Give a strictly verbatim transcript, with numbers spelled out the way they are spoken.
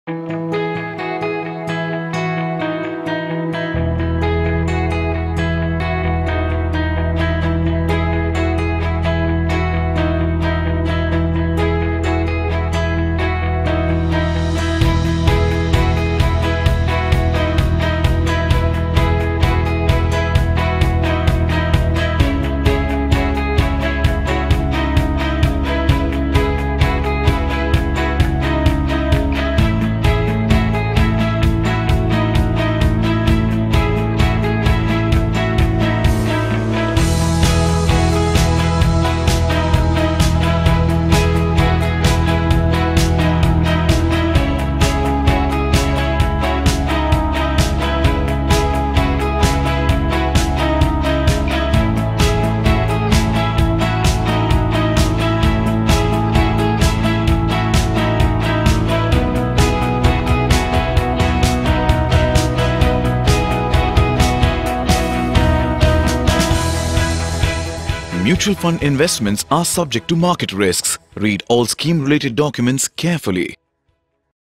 Mutual fund investments are subject to market risks. Read all scheme-related documents carefully.